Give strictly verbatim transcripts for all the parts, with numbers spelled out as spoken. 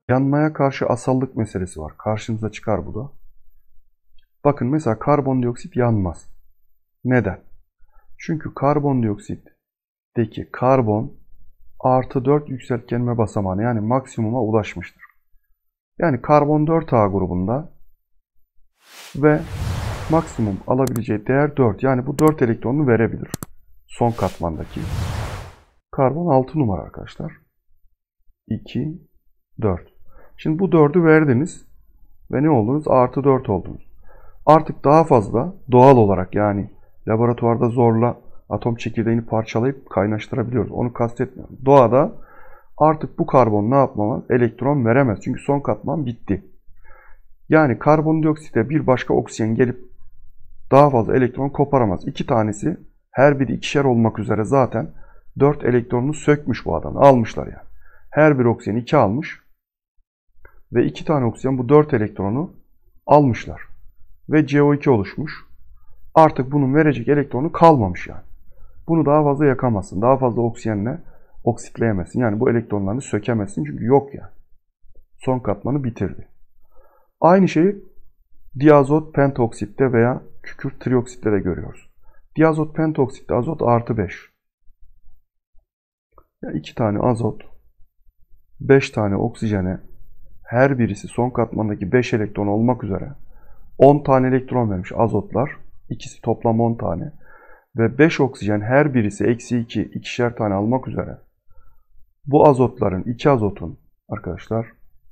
Yanmaya karşı asallık meselesi var. Karşınıza çıkar bu da. Bakın mesela karbondioksit yanmaz. Neden? Çünkü karbondioksitteki karbon artı dört yükseltgenme basamağına yani maksimuma ulaşmıştır. Yani karbon dört A grubunda ve maksimum alabileceği değer dört. Yani bu dört elektronunu verebilir. Son katmandaki. Karbon altı numara arkadaşlar. iki, dört. Şimdi bu dördü verdiniz ve ne oldunuz? Artı dört oldunuz. Artık daha fazla doğal olarak yani laboratuvarda zorla atom çekirdeğini parçalayıp kaynaştırabiliyoruz. Onu kastetmiyorum. Doğada artık bu karbon ne yapmamaz? Elektron veremez. Çünkü son katman bitti. Yani karbondioksite bir başka oksijen gelip daha fazla elektron koparamaz. İki tanesi her biri ikişer olmak üzere zaten dört elektronunu sökmüş bu adam. Almışlar yani. Her bir oksijen iki almış. Ve iki tane oksijen bu dört elektronu almışlar. Ve C O iki oluşmuş. Artık bunun verecek elektronu kalmamış yani. Bunu daha fazla yakamazsın. Daha fazla oksijenle oksitleyemezsin. Yani bu elektronlarını sökemezsin çünkü yok yani. Son katmanı bitirdi. Aynı şeyi diazot pentoksitte veya kükürt trioksitte de görüyoruz. Diazot pentoksitte azot artı beş. Yani iki tane azot, beş tane oksijene her birisi son katmandaki beş elektron olmak üzere on tane elektron vermiş azotlar. İkisi toplam on tane. Ve beş oksijen her birisi eksi iki, ikişer tane almak üzere. Bu azotların, iki azotun arkadaşlar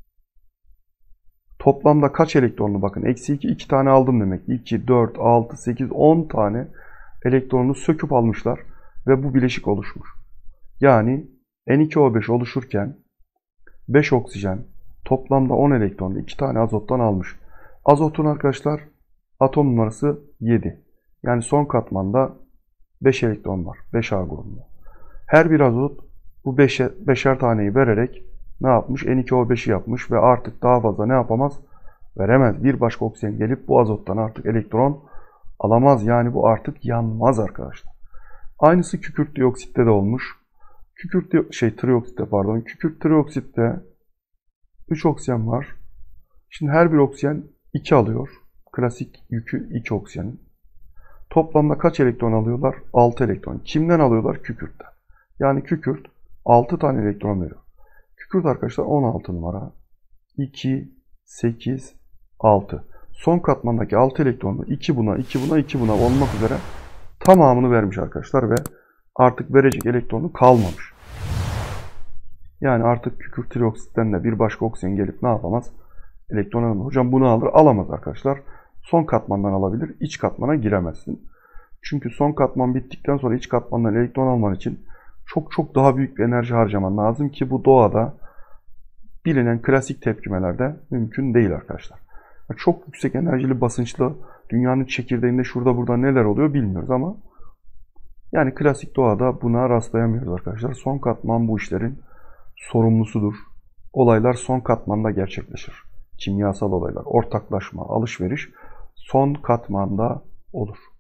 toplamda kaç elektronlu bakın. Eksi iki, iki tane aldım demek. iki, dört, altı, sekiz, on tane elektronunu söküp almışlar. Ve bu bileşik oluşmuş. Yani N iki O beş oluşurken beş oksijen toplamda on elektronlu iki tane azottan almış. Azotun arkadaşlar atom numarası yedi. Yani son katmanda beş elektron var. beş A grubunda. Her bir azot bu beşer, beşer taneyi vererek ne yapmış? N iki O beşi yapmış ve artık daha fazla ne yapamaz? Veremez. Bir başka oksijen gelip bu azottan artık elektron alamaz. Yani bu artık yanmaz arkadaşlar. Aynısı kükürt dioksitte de olmuş. Kükürt şey trioksitte pardon. Kükürt trioksitte üç oksijen var. Şimdi her bir oksijen iki alıyor. Klasik yükü iki oksijenin. Toplamda kaç elektron alıyorlar? altı elektron. Kimden alıyorlar? Kükürtten. Yani kükürt altı tane elektron veriyor. Kükürt arkadaşlar on altı numara. iki, sekiz, altı. Son katmandaki altı elektronlu iki buna, iki buna, iki buna olmak üzere tamamını vermiş arkadaşlar ve artık verecek elektronu kalmamış. Yani artık kükürt trioksitten de bir başka oksijen gelip ne yapamaz? Elektron alamaz. Hocam bunu alır, alamaz arkadaşlar. Son katmandan alabilir, iç katmana giremezsin. Çünkü son katman bittikten sonra iç katmandan elektron alman için çok çok daha büyük bir enerji harcaman lazım ki bu doğada bilinen klasik tepkimelerde mümkün değil arkadaşlar. Çok yüksek enerjili basınçlı dünyanın çekirdeğinde şurada burada neler oluyor bilmiyoruz ama yani klasik doğada buna rastlayamıyoruz arkadaşlar. Son katman bu işlerin sorumlusudur. Olaylar son katmanda gerçekleşir. Kimyasal olaylar, ortaklaşma, alışveriş son katmanda olur.